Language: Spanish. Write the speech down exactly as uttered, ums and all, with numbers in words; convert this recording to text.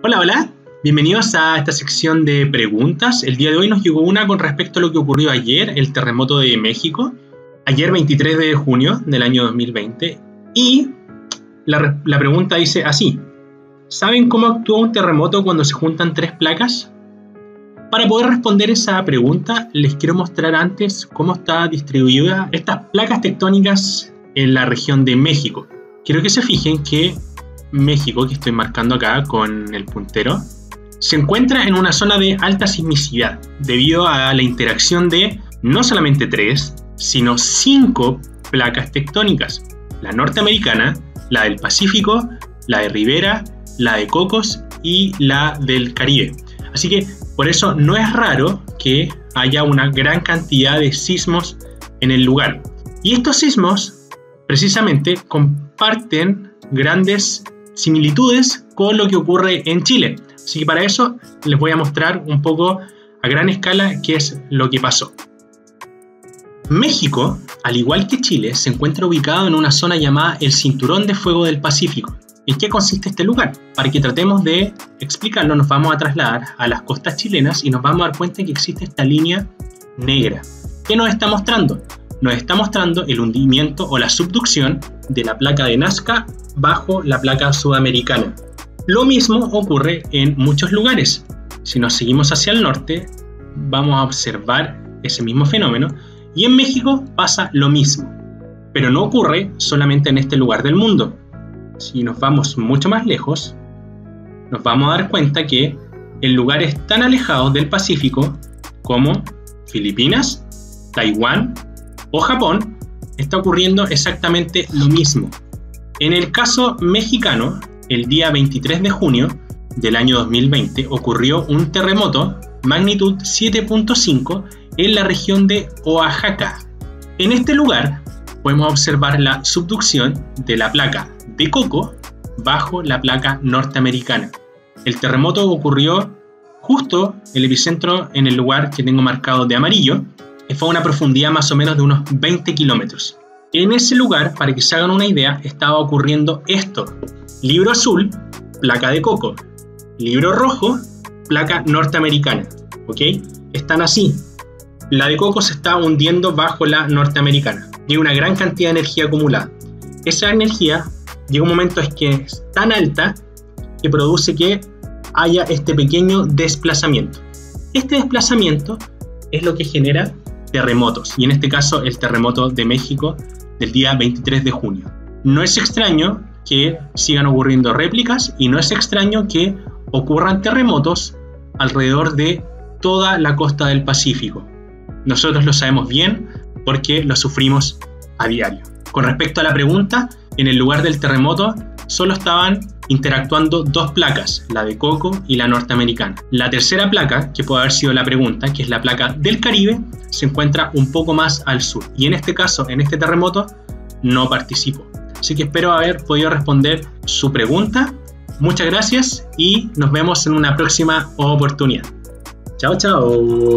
Hola, hola, bienvenidos a esta sección de preguntas. El día de hoy nos llegó una con respecto a lo que ocurrió ayer, el terremoto de México, ayer veintitrés de junio del año dos mil veinte, y la, la pregunta dice así: ¿saben cómo actúa un terremoto cuando se juntan tres placas? Para poder responder esa pregunta, les quiero mostrar antes cómo está distribuida estas placas tectónicas en la región de México. Quiero que se fijen que México, que estoy marcando acá con el puntero, se encuentra en una zona de alta sismicidad debido a la interacción de no solamente tres, sino cinco placas tectónicas: la norteamericana, la del Pacífico, la de Ribera, la de Cocos y la del Caribe. Así que por eso no es raro que haya una gran cantidad de sismos en el lugar. Y estos sismos precisamente comparten grandes similitudes con lo que ocurre en Chile. Así que para eso les voy a mostrar un poco a gran escala qué es lo que pasó. México, al igual que Chile, se encuentra ubicado en una zona llamada el Cinturón de Fuego del Pacífico. ¿En qué consiste este lugar? Para que tratemos de explicarlo, nos vamos a trasladar a las costas chilenas y nos vamos a dar cuenta que existe esta línea negra. ¿Qué nos está mostrando? Nos está mostrando el hundimiento o la subducción de la placa de Nazca bajo la placa sudamericana. Lo mismo ocurre en muchos lugares. Si nos seguimos hacia el norte, vamos a observar ese mismo fenómeno, y en México pasa lo mismo. Pero no ocurre solamente en este lugar del mundo. Si nos vamos mucho más lejos, nos vamos a dar cuenta que en lugares tan alejados del Pacífico como Filipinas, Taiwán o Japón, está ocurriendo exactamente lo mismo. En el caso mexicano, el día veintitrés de junio del año dos mil veinte ocurrió un terremoto magnitud siete punto cinco en la región de Oaxaca. En este lugar podemos observar la subducción de la placa de Coco bajo la placa norteamericana. El terremoto ocurrió justo el epicentro en el lugar que tengo marcado de amarillo, que fue a una profundidad más o menos de unos veinte kilómetros. En ese lugar, para que se hagan una idea, estaba ocurriendo esto: libro azul, placa de Coco; libro rojo, placa norteamericana. ¿Ok? Están así. La de Coco se está hundiendo bajo la norteamericana. Hay una gran cantidad de energía acumulada. Esa energía llega un momento es que es tan alta que produce que haya este pequeño desplazamiento. Este desplazamiento es lo que genera terremotos, y en este caso el terremoto de México del día veintitrés de junio. No es extraño que sigan ocurriendo réplicas, y no es extraño que ocurran terremotos alrededor de toda la costa del Pacífico. Nosotros lo sabemos bien porque lo sufrimos a diario. Con respecto a la pregunta, en el lugar del terremoto solo estaban interactuando dos placas, la de Coco y la norteamericana. La tercera placa, que puede haber sido la pregunta, que es la placa del Caribe, se encuentra un poco más al sur, y en este caso, en este terremoto, no participó. Así que espero haber podido responder su pregunta. Muchas gracias y nos vemos en una próxima oportunidad. Chao, chao.